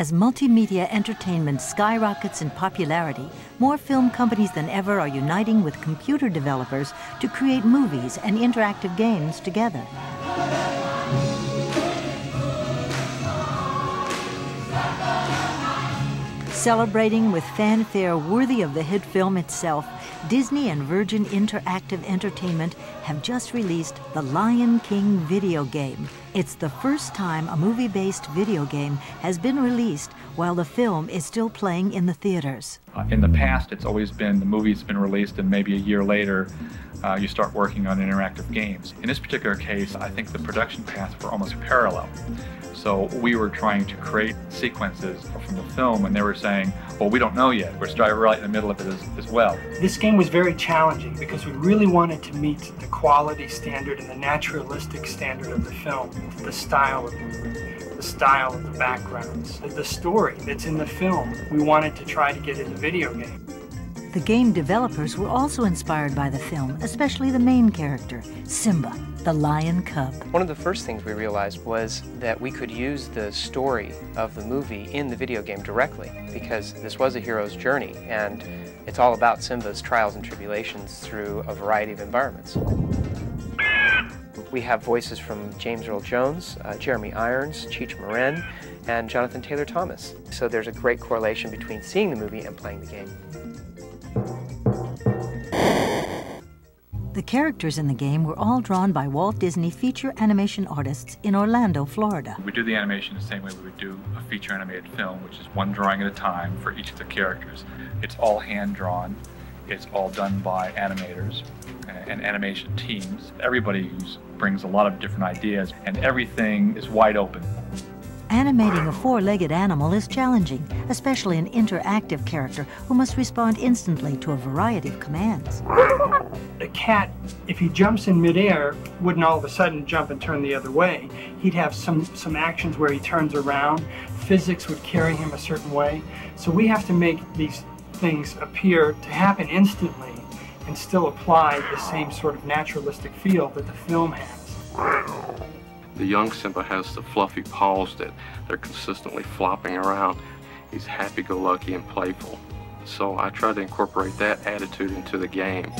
As multimedia entertainment skyrockets in popularity, more film companies than ever are uniting with computer developers to create movies and interactive games together. Celebrating with fanfare worthy of the hit film itself, Disney and Virgin Interactive Entertainment have just released The Lion King video game. It's the first time a movie-based video game has been released while the film is still playing in the theaters. In the past, it's always been the movie's been released and maybe a year later you start working on interactive games. In this particular case, I think the production paths were almost parallel. So we were trying to create sequences from the film, and they were saying, well, we don't know yet. We're striving right in the middle of it as well. This game was very challenging because we really wanted to meet the quality standard and the naturalistic standard of the film, the style of the movie, the style of the backgrounds, the story that's in the film. We wanted to try to get in the video game. The game developers were also inspired by the film, especially the main character, Simba, the lion cub. One of the first things we realized was that we could use the story of the movie in the video game directly, because this was a hero's journey, and it's all about Simba's trials and tribulations through a variety of environments. We have voices from James Earl Jones, Jeremy Irons, Cheech Marin, and Jonathan Taylor Thomas. So there's a great correlation between seeing the movie and playing the game. The characters in the game were all drawn by Walt Disney feature animation artists in Orlando, Florida. We do the animation the same way we would do a feature animated film, which is one drawing at a time for each of the characters. It's all hand-drawn. It's all done by animators and animation teams. Everybody brings a lot of different ideas, and everything is wide open. Animating a four-legged animal is challenging, especially an interactive character who must respond instantly to a variety of commands. The cat, if he jumps in midair, wouldn't all of a sudden jump and turn the other way. He'd have some actions where he turns around. Physics would carry him a certain way. So we have to make these things appear to happen instantly and still apply the same sort of naturalistic feel that the film has. The young Simba has the fluffy paws that they're consistently flopping around. He's happy-go-lucky and playful. So I try to incorporate that attitude into the game.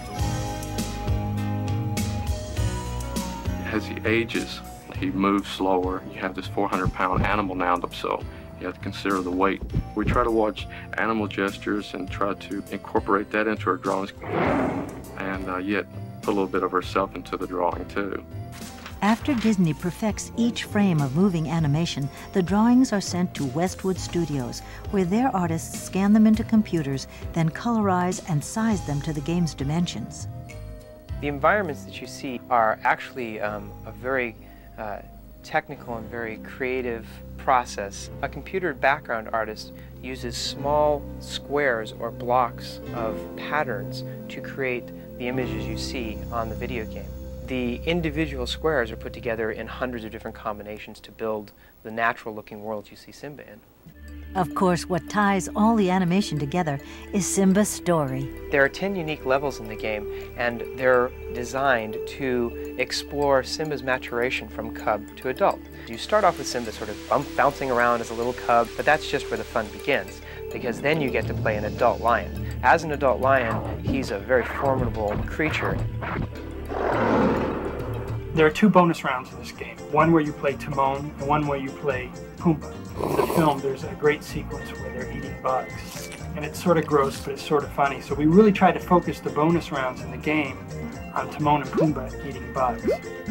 As he ages, he moves slower. You have this 400-pound animal now, so you have to consider the weight. We try to watch animal gestures and try to incorporate that into our drawings, and yet put a little bit of ourselves into the drawing too. After Disney perfects each frame of moving animation, the drawings are sent to Westwood Studios, where their artists scan them into computers, then colorize and size them to the game's dimensions. The environments that you see are actually a very technical and very creative process. A computer background artist uses small squares or blocks of patterns to create the images you see on the video game. The individual squares are put together in hundreds of different combinations to build the natural-looking world you see Simba in. Of course, what ties all the animation together is Simba's story. There are 10 unique levels in the game, and they're designed to explore Simba's maturation from cub to adult. You start off with Simba sort of bouncing around as a little cub, but that's just where the fun begins, because then you get to play an adult lion. As an adult lion, he's a very formidable creature. There are two bonus rounds in this game, one where you play Timon and one where you play Pumbaa. In the film, there's a great sequence where they're eating bugs, and it's sort of gross, but it's sort of funny. So we really try to focus the bonus rounds in the game on Timon and Pumbaa eating bugs.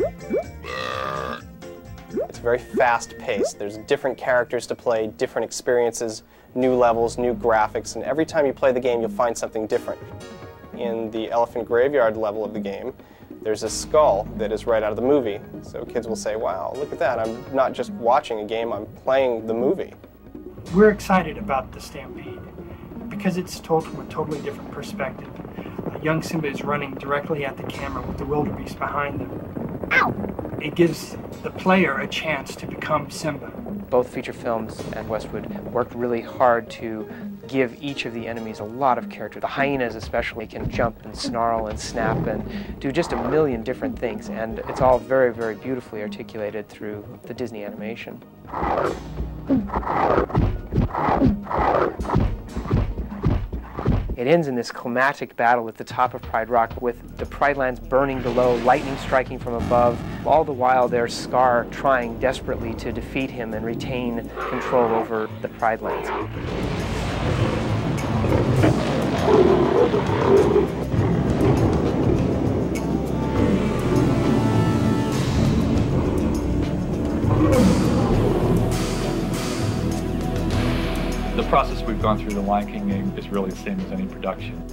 It's very fast-paced. There's different characters to play, different experiences, new levels, new graphics, and every time you play the game, you'll find something different. In the Elephant Graveyard level of the game, there's a skull that is right out of the movie. So kids will say, wow, look at that. I'm not just watching a game, I'm playing the movie. We're excited about the Stampede because it's told from a totally different perspective. Young Simba is running directly at the camera with the wildebeest behind them. Ow! It gives the player a chance to become Simba. Both feature films and Westwood worked really hard to give each of the enemies a lot of character. The hyenas especially can jump and snarl and snap and do just a million different things, and it's all very, very beautifully articulated through the Disney animation. It ends in this climatic battle at the top of Pride Rock with the Pride Lands burning below, lightning striking from above. All the while there's Scar trying desperately to defeat him and retain control over the Pride Lands. The process we've gone through the Lion King game is really the same as any production.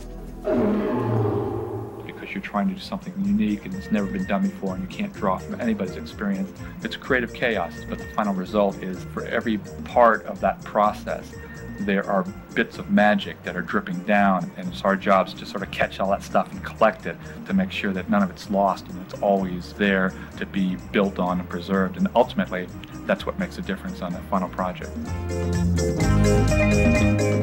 Because you're trying to do something unique and it's never been done before and you can't draw from anybody's experience. It's creative chaos, but the final result is for every part of that process, there are bits of magic that are dripping down, and it's our jobs to sort of catch all that stuff and collect it to make sure that none of it's lost and it's always there to be built on and preserved. And ultimately, that's what makes a difference on that final project.